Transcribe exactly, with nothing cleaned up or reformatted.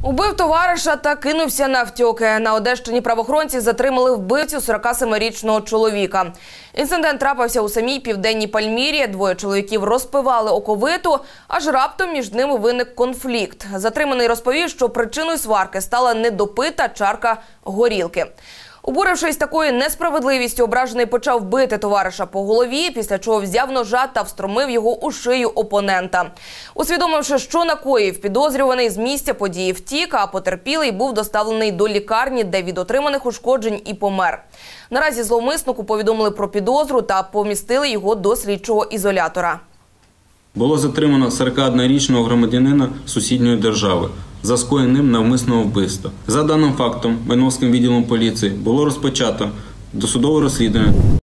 Убив товариша та кинувся навтьоки. На Одещині правоохоронці затримали вбивцю сорокасемирічного чоловіка. Інцидент трапився у самій Південній Пальмірі. Двоє чоловіків розпивали оковиту, аж раптом між ними виник конфлікт. Затриманий розповів, що причиною сварки стала недопита чарка горілки. Обурившись такою несправедливістю, ображений почав бити товариша по голові, після чого взяв ножа та встромив його у шию опонента. Усвідомивши, що накоїв, підозрюваний з місця події втік, а потерпілий був доставлений до лікарні, де від отриманих ушкоджень і помер. Наразі зловмиснику повідомили про підозру та помістили його до слідчого ізолятора. Було затримано сорокаоднорічного громадянина сусідньої держави за скоєним навмисного вбивства. За даним фактом, Майновським відділом поліції було розпочато досудове розслідування.